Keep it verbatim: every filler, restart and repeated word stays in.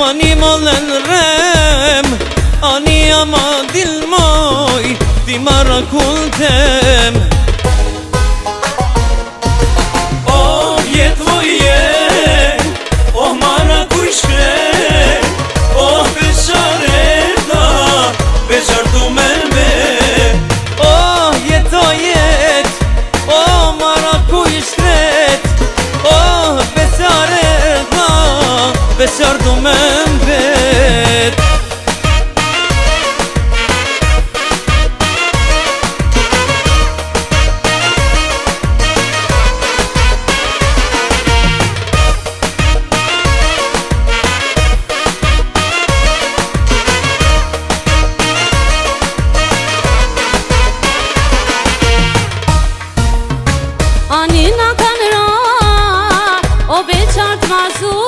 Ani molen rem, ani ama dil moj, ti marra kultem. Oh jetvoje, oh marra kushre, oh beshareta, beshartu me me. Oh jetojet, oh marra kushret, oh beshareta, beshartu me me. Ani na kanra, o beçart mazur